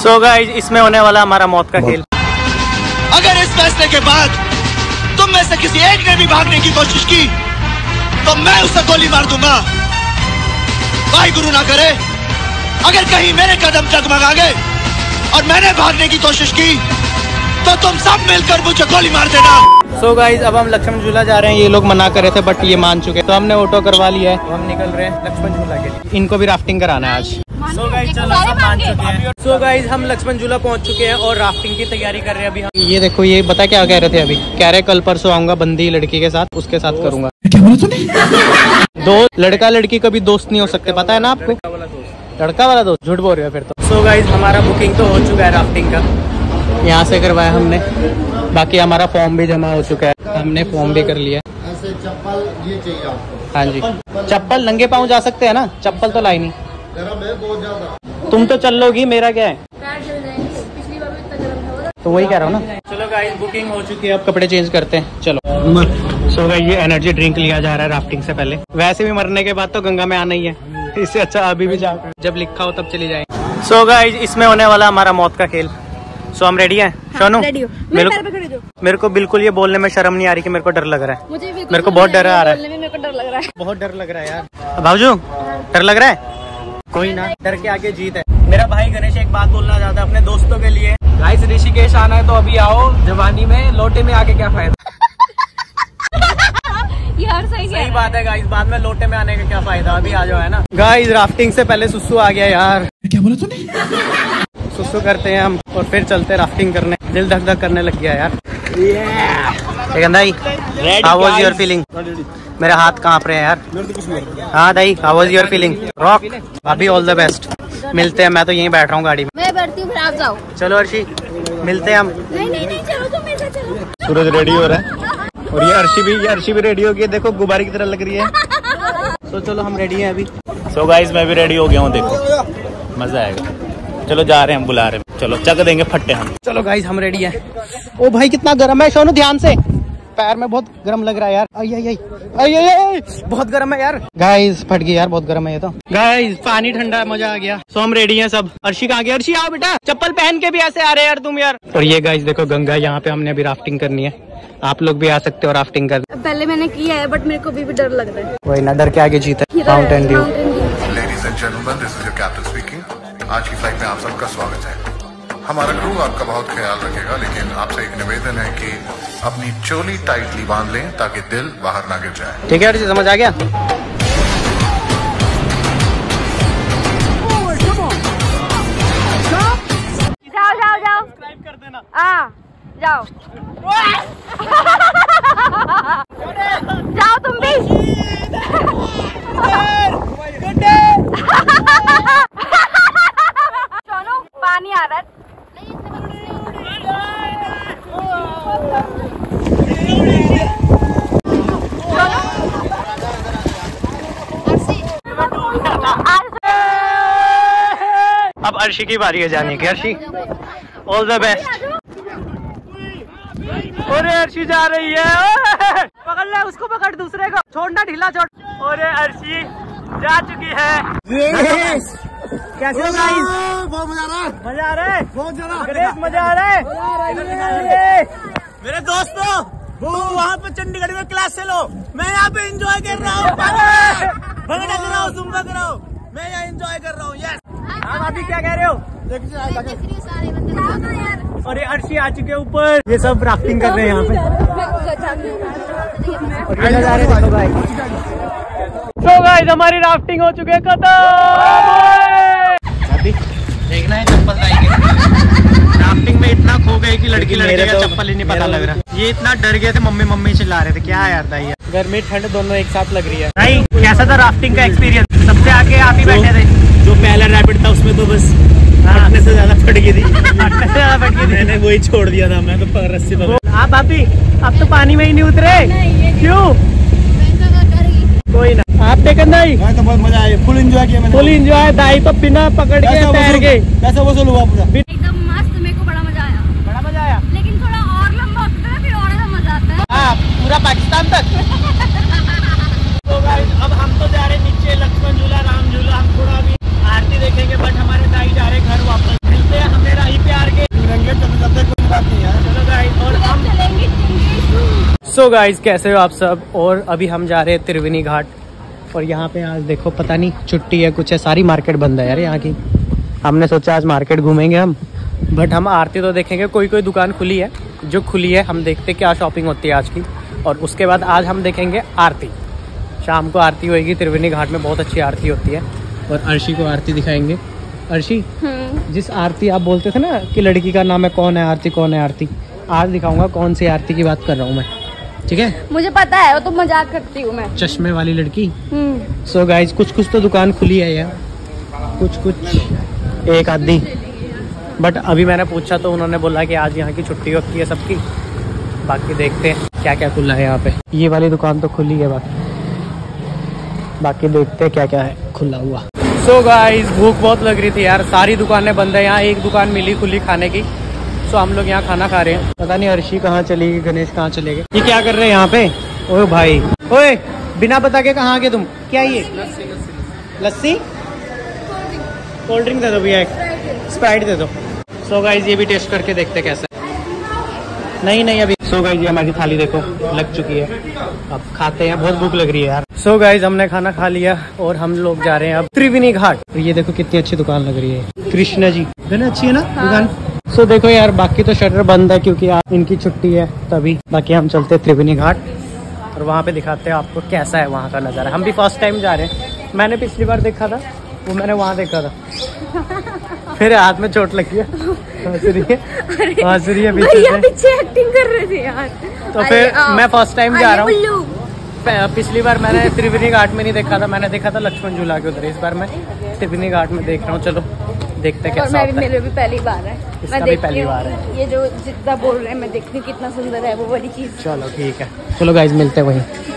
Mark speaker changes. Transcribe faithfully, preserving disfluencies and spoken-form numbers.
Speaker 1: So guys, इसमें होने वाला हमारा मौत का खेल।
Speaker 2: अगर इस फैसले के बाद तुम में से किसी एक ने भी भागने की कोशिश की तो मैं उसे गोली मार दूंगा। भाई गुरु ना करे, अगर कहीं मेरे कदम डगमगा गए और मैंने भागने की कोशिश की तो तुम सब मिलकर मुझे गोली मार देना।
Speaker 1: सो so गाइज, अब हम लक्ष्मण झूला जा रहे हैं। ये लोग मना कर रहे थे बट ये मान चुके, तो हमने ऑटो करवा लिया है। तो हम निकल रहे हैं लक्ष्मण झूला के लिए। इनको भी राफ्टिंग कराना है आज। सो गाइज, चलो सब मान चुके हैं। सो गाइज, हम लक्ष्मण झूला पहुंच चुके हैं और राफ्टिंग की तैयारी कर रहे हैं अभी हम। ये देखो, ये बता क्या कह रहे थे अभी, कह रहे कल परसों आऊंगा बंदी लड़की के साथ, उसके साथ करूंगा।
Speaker 3: क्या बोला तूने?
Speaker 1: दो लड़का लड़की कभी दोस्त नहीं हो सकते, पता है ना आपको? लड़का वाला दोस्त, झूठ बोल रहे हो फिर तो। सो गाइज, हमारा बुकिंग तो हो चुका है राफ्टिंग का, यहाँ से करवाया हमने। बाकी हमारा फॉर्म भी जमा हो चुका है, हमने फॉर्म भी कर लिया।
Speaker 4: ऐसे चप्पल ये चाहिए आपको?
Speaker 1: हाँ जी, चप्पल नंगे पाँव जा सकते हैं ना, चप्पल तो लाई नहीं।
Speaker 4: गरम है बहुत ज्यादा।
Speaker 1: तुम तो चल लोगी, मेरा क्या है? तो वही कह रहा हूँ ना। चलो गाइस, बुकिंग हो चुकी है, अब कपड़े चेंज करते हैं। चलो। सो गाइस, ये एनर्जी ड्रिंक लिया जा रहा है राफ्टिंग से पहले। वैसे भी मरने के बाद तो गंगा में आना ही है, इससे अच्छा अभी भी जाओ, जब लिखा हो तब चली जाए। सो गाइस, इसमें होने वाला हमारा मौत का खेल। सो हम रेडी हैं? सोनू, मेरे को मेरे को बिल्कुल ये बोलने में शर्म नहीं आ रही कि मेरे को डर लग रहा है।
Speaker 5: मुझे
Speaker 1: मेरे को बहुत डर आ रहा है।
Speaker 5: मेरे को डर लग रहा है,
Speaker 1: बहुत डर लग रहा है यार। भाऊजू, डर लग रहा है? कोई ना, डर के आगे जीत है। मेरा भाई गणेश एक बात बोलना चाहता है अपने दोस्तों के लिए।
Speaker 3: गाइस, ऋषिकेश आना है तो अभी आओ, जवानी में लोटे में आके क्या फायदा।
Speaker 5: यार सही
Speaker 1: सही बात है गाइस, बाद में लोटे में आने का क्या फायदा, अभी आ जाओ, है ना। गाइस, राफ्टिंग से पहले सुसु आ गया यार।
Speaker 3: क्या बोला तूने?
Speaker 1: सुसु करते हैं हम और फिर चलते हैं राफ्टिंग करने। दिल धक धक करने लग गया यार। How was your feeling? मेरे हाथ कांप रहे हैं यार। हाँ दाई, how was your feeling? Rock अभी, ऑल द बेस्ट। मिलते हैं, मैं तो यहीं बैठ रहा हूँ गाड़ी में।
Speaker 5: मैं बैठती हूँ, फिर आप जाओ।
Speaker 1: चलो अर्शी, मिलते हैं हम।
Speaker 5: नहीं नहीं नहीं, चलो तुम मेरे साथ चलो।
Speaker 1: सूरज रेडी हो रहा है और ये अर्शी भी ये अर्शी भी रेडी हो गई, देखो गुब्बारे की तरह लग रही है। तो चलो हम रेडी हैं अभी।
Speaker 6: सो गाइस, मैं भी रेडी हो गया हूँ, देखो मजा आएगा। चलो जा रहे हैं, हम बुला रहे हैं, चलो चक देंगे फट्टे हम।
Speaker 1: चलो गाइस, हम रेडी हैं। ओ भाई, कितना गर्म है सोनू, ध्यान से। पैर में बहुत गर्म लग रहा है यार। आई आई आई आई आई आई, बहुत गर्म है यार। गाइस, फट गई यार, बहुत गर्म है ये तो। गाइस, पानी ठंडा है, मजा आ गया। सो हम रेडी हैं सब। अर्शी कहाँ गया? अर्शी आओ बेटा, चप्पल पहन के भी ऐसे आ रहे हैं यार तुम यार। और ये गाइस देखो, गंगा, यहाँ पे हमने अभी राफ्टिंग करनी है। आप लोग भी आ सकते हो राफ्टिंग कर।
Speaker 5: पहले मैंने किया है बट मेरे को भी, भी डर लग रहा है।
Speaker 1: वही ना, डर के आगे जीत है। Mountain Dew.
Speaker 7: Ladies and gentleman, this is your captain speaking. आज की फ्लाइट में आप सबका स्वागत है। हमारा क्रू आपका बहुत ख्याल रखेगा, लेकिन आपसे एक निवेदन है कि अपनी चोली टाइटली बांध लें ताकि दिल बाहर ना गिर जाए।
Speaker 1: ठीक है अर्शी, समझ आ गया?
Speaker 5: जाओ जाओ जाओ, सब्सक्राइब कर देना। हाँ जाओ। जाओ तुम भी। सोनू, पानी आ रहा है।
Speaker 1: अब अर्शी की बारी है जाने की। Arshi, all the best. अरे अर्शी जा रही है, पकड़ ले उसको, पकड़ दूसरे को, छोड़ना ढीला छोड़। अरे अर्शी जा चुकी है। कैसे हो गाइस?
Speaker 4: बहुत मजा आ रहा है,
Speaker 1: मजा आ रहा है,
Speaker 4: बहुत ज्यादा।
Speaker 1: गणेश मजा आ रहा है।
Speaker 2: मेरे दोस्तों, वो वहाँ पे चंडीगढ़ में क्लास चलो, मैं यहाँ पे एंजॉय कर रहा हूँ। भंगड़ा कराओ, जुम्बा कराओ, मैं यहाँ एंजॉय कर रहा हूँ। यस।
Speaker 1: आप अभी क्या कह रहे हो? और ये अर्शी आ चुके ऊपर, ये सब राफ्टिंग कर रहे हैं यहाँ पे। तो गाइस, हमारी राफ्टिंग हो चुकी है खत्म। देखना है चप्पल लाएंगे। राफ्टिंग में इतना खो गए कि लड़की लड़के का चप्पल ही नहीं पता लग रहा। ये इतना डर गए थे, मम्मी मम्मी चिल्ला रहे थे। क्या यार दाई, गर्मी ठंड दोनों एक साथ लग रही है। भाई कैसा था राफ्टिंग का एक्सपीरियंस? सबसे आगे आप ही बैठे थे।
Speaker 2: जो पहला रैपिड था उसमें तो बस फटने से ज्यादा फट गई थी।
Speaker 1: फटने से ज्यादा फट गई थी।
Speaker 2: मैंने वही छोड़ दिया था, मैं तो रस्सी पकड़।
Speaker 1: आप भाभी, अब तो पानी में ही नहीं उतरे? क्यों? कोई ना, आप देखन दाई,
Speaker 4: तो बहुत मजा आया, फुल एंजॉय किया मैंने।
Speaker 1: Full enjoy. दाई तो बिना पकड़ के तैर गए।
Speaker 4: कैसा वसूल हुआ पूरा?
Speaker 5: एकदम मस्त, मेरे को बड़ा मजा आया।
Speaker 1: बड़ा मजा आया,
Speaker 5: लेकिन थोड़ा और लंबा होता है, फिर और ज्यादा मजा आता है।
Speaker 1: हाँ, पूरा पाकिस्तान तक। तो गाइस, अब हम तो जा रहे नीचे लक्ष्मण झूला, राम झूला। हम थोड़ा अभी आरती देखेंगे, बट हमारे दाई जा रहे घर वापस। मिलते हैं हमें सो गाइज कैसे हो आप सब। और अभी हम जा रहे हैं त्रिवेणी घाट। और यहाँ पे आज देखो पता नहीं छुट्टी है कुछ है, सारी मार्केट बंद है यार यहाँ की। हमने सोचा आज मार्केट घूमेंगे हम, बट हम आरती तो देखेंगे। कोई कोई दुकान खुली है, जो खुली है हम देखते क्या शॉपिंग होती है आज की। और उसके बाद आज हम देखेंगे आरती। शाम को आरती होगी त्रिवेणी घाट में, बहुत अच्छी आरती होती है। और अर्शी को आरती दिखाएंगे। अर्शी, जिस आरती आप बोलते थे ना कि लड़की का नाम है कौन है आरती, कौन है आरती, आज दिखाऊंगा कौन सी आरती की बात कर रहा हूँ मैं। ठीक है,
Speaker 5: मुझे पता है, वो तो मजाक करती हूँ मैं।
Speaker 1: चश्मे वाली लड़की। सो गाइज कुछ कुछ तो दुकान खुली है यार, कुछ कुछ एक आधी। बट अभी मैंने पूछा तो उन्होंने बोला कि आज यहाँ की छुट्टी होती है सबकी। बाकी देखते हैं क्या क्या खुला है यहाँ पे। ये वाली दुकान तो खुली है, बाकी बाकी देखते हैं क्या क्या है खुला हुआ। सो गाइस भूख बहुत लग रही थी यार, सारी दुकानें बंद है। यहाँ एक दुकान मिली खुली खाने की, सो हम लोग यहाँ खाना खा रहे हैं। पता नहीं अर्शी कहाँ चली गई, गणेश कहाँ चले गए। ये क्या कर रहे हैं यहाँ पे? ओए भाई, ओए बिना बता के कहाँ गए तुम? क्या ये लस्सी? कोल्ड ड्रिंक दे दो भैया, एक स्प्राइट दे दो। सो गाइस ये भी टेस्ट करके देखते कैसे। नहीं नहीं अभी। सो गाइस ये हमारी थाली देखो लग चुकी है, अब खाते हैं, बहुत भूख लग रही है यार। सो गाइस हमने खाना खा लिया और हम लोग जा रहे हैं अब त्रिवेणी घाट। और ये देखो कितनी अच्छी दुकान लग रही है, कृष्णा जी है अच्छी है ना दुकान। सो so, देखो यार बाकी तो शटर बंद है क्योंकि आज इनकी छुट्टी है तभी। बाकी हम चलते हैं त्रिवेणी घाट और वहाँ पे दिखाते हैं आपको कैसा है वहाँ का नज़ारा। हम भी फर्स्ट टाइम जा रहे हैं, मैंने पिछली बार देखा था, वो मैंने वहाँ देखा था। फिर हाथ में चोट लगी है, हंस रही है, हंस रही है पीछे
Speaker 5: पीछे एक्टिंग कर रहे थे यार।
Speaker 1: तो फिर मैं फर्स्ट टाइम जा रहा हूँ। पिछली बार मैंने त्रिवेणी घाट में नहीं देखा था, मैंने देखा था लक्ष्मण झूला के उधर। इस बार मैं त्रिवेणी घाट में देख रहा हूँ, चलो देखते हैं कैसा होता है।
Speaker 5: मेरे भी पहली बार है,
Speaker 1: इसका भी पहली बार है।
Speaker 5: ये जो जितना बोल रहे हैं मैं देखती हूँ कितना सुंदर है वो वाली चीज।
Speaker 1: चलो ठीक है, चलो गाइज मिलते हैं वहीं।